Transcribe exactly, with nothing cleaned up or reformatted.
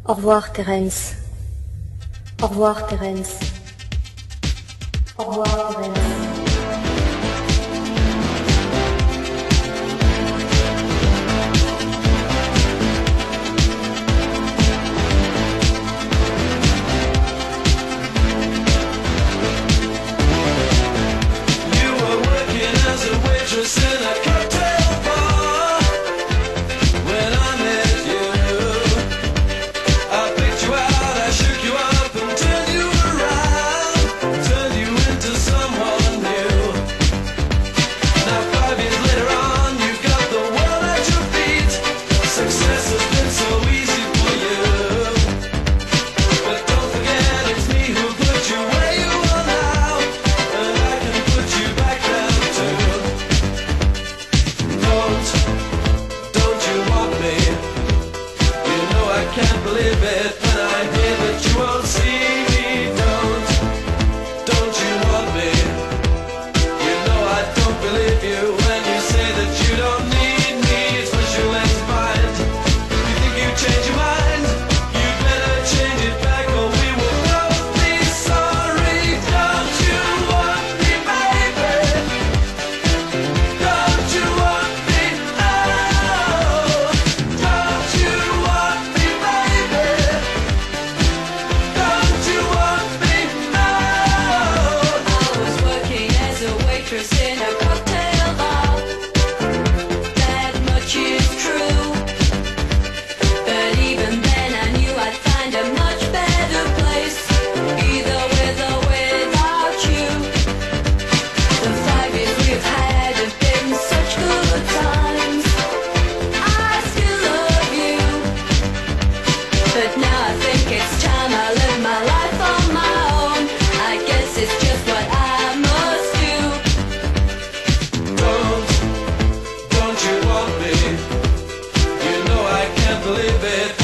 Au revoir, Terence. Au revoir, Terence. Au revoir, Terence. In a cocktail bar, when I met you, I picked you out, I shook you up and turned you around, turned you into someone new. Now five years later on, you've got the world at your feet. Success has been so easy for you, but don't forget it's me who put you where you are now, and I can put you back down too. Can't believe it when I hear that you won't see me. Don't, don't you want me? You know I don't believe you when you say that you don't need me. It's what you let to find. You think you change your mind? You better change it back or we will both be sorry. Don't you want me, baby? Don't you want me? Oh, don't you want me? In a cocktail bar, that much is true. But even then I knew I'd find a much better place, either with or without you. The five years we've had have been such good times. I still love you, but now I think it's time I live my life on my own. I guess it's just what I must do. Don't you want me? You know I can't believe it.